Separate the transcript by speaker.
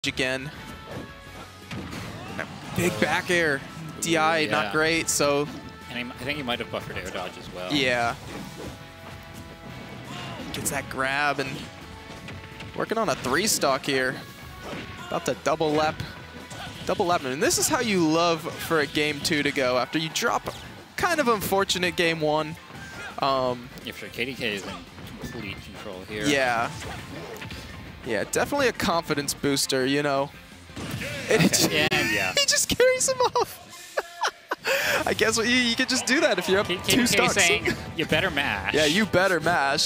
Speaker 1: again. Big back air. DI, not great, so...
Speaker 2: And I think he might have buffered air dodge as well.
Speaker 1: Yeah. Gets that grab and working on a 3-stock here. About to double lap. And this is how you love for a game 2 to go after you drop kind of unfortunate game 1.
Speaker 2: Yeah, for KDK is in complete control here.
Speaker 1: Yeah. Yeah, definitely a confidence booster, you know.
Speaker 2: Okay.
Speaker 1: He just carries him off. I guess you could just do that if you're up 2 stocks.
Speaker 2: saying, you better mash.
Speaker 1: Yeah, you better mash.